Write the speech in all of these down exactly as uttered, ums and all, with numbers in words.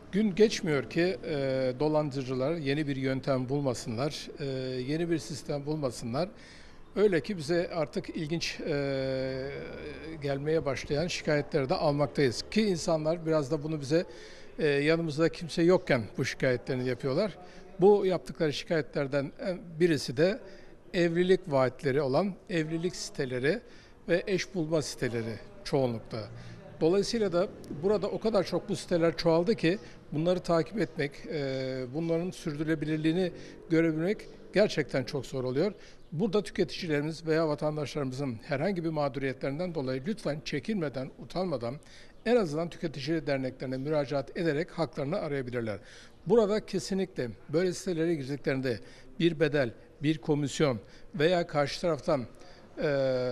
Gün geçmiyor ki e, dolandırıcılar yeni bir yöntem bulmasınlar, e, yeni bir sistem bulmasınlar. Öyle ki bize artık ilginç e, gelmeye başlayan şikayetleri de almaktayız. Ki insanlar biraz da bunu bize e, yanımızda kimse yokken bu şikayetlerini yapıyorlar. Bu yaptıkları şikayetlerden birisi de evlilik vaatleri olan evlilik siteleri ve eş bulma siteleri çoğunlukta. Dolayısıyla da burada o kadar çok bu siteler çoğaldı ki bunları takip etmek, e, bunların sürdürülebilirliğini görebilmek gerçekten çok zor oluyor. Burada tüketicilerimiz veya vatandaşlarımızın herhangi bir mağduriyetlerinden dolayı lütfen çekinmeden, utanmadan en azından tüketici derneklerine müracaat ederek haklarını arayabilirler. Burada kesinlikle böyle sitelere girdiklerinde bir bedel, bir komisyon veya karşı taraftan e,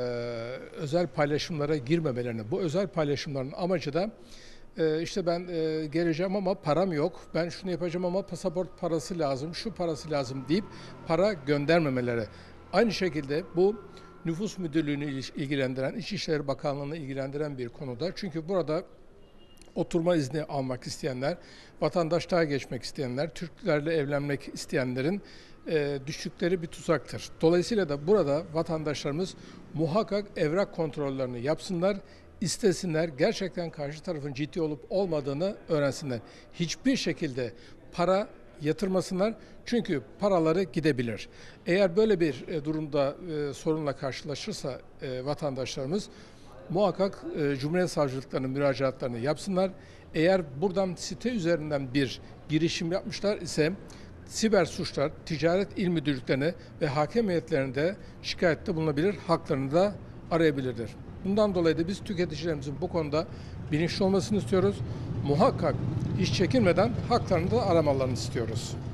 özel paylaşımlara girmemelerini, bu özel paylaşımların amacı da e, işte ben e, geleceğim ama param yok, ben şunu yapacağım ama pasaport parası lazım, şu parası lazım deyip para göndermemeleri. Aynı şekilde bu Nüfus Müdürlüğü'nü ilgilendiren, İçişleri Bakanlığı'nı ilgilendiren bir konuda. Çünkü burada oturma izni almak isteyenler, vatandaşlığa geçmek isteyenler, Türklerle evlenmek isteyenlerin e, düştükleri bir tuzaktır. Dolayısıyla da burada vatandaşlarımız muhakkak evrak kontrollerini yapsınlar, istesinler, gerçekten karşı tarafın ciddi olup olmadığını öğrensinler. Hiçbir şekilde para yatırmasınlar çünkü paraları gidebilir. Eğer böyle bir e, durumda e, sorunla karşılaşırsa e, vatandaşlarımız muhakkak e, Cumhuriyet Savcılıklarına müracaatlarını yapsınlar. Eğer buradan site üzerinden bir girişim yapmışlar ise siber suçlar, Ticaret İl Müdürlüklerine ve hakem heyetlerinde şikayette bulunabilir, haklarını da arayabilirler. Bundan dolayı da biz tüketicilerimizin bu konuda bilinçli olmasını istiyoruz. Muhakkak hiç çekinmeden haklarını da aramalarını istiyoruz.